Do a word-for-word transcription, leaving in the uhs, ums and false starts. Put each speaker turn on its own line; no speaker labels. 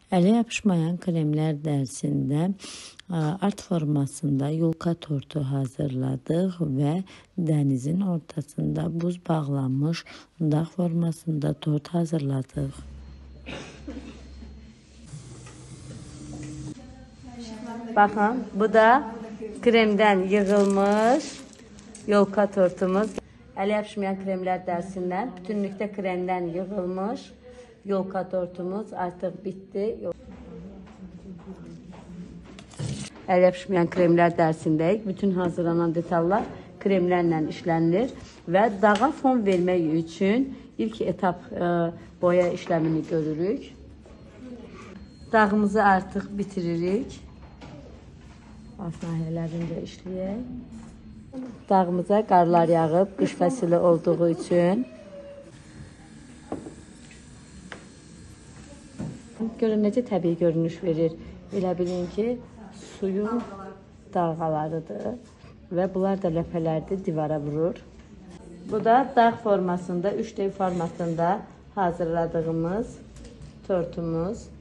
Ələ yapışmayan kremlər dərsində art formasında yulka tortu hazırladıq və dənizin ortasında buz bağlanmış dağ formasında tort hazırladıq. Baxın, bu da kremdən yığılmış yolka tortumuz. Ələ yapışmayan kremlər dərsindən bütünlükdə kremdən yığılmış yolka tortumuz artıq bitdi. Ələ yapışmayan kremlər dərsindəyik. Bütün hazırlanan detallar kremlərlə işlənilir və dağa fon vermək üçün ilk etap e, boya işləmini görürük. Dağımızı artıq bitiririk. Alt nahiyələrində işləyək. Dağımıza qarlar yağıb, qış fəsili olduğu üçün. Görün necə təbii görünüş verir. Elə bilin ki, suyun dalğalarıdır və bunlar da ləpələrdir, divara vurur. Bu da dağ formasında, üç D formatında hazırladığımız tortumuz.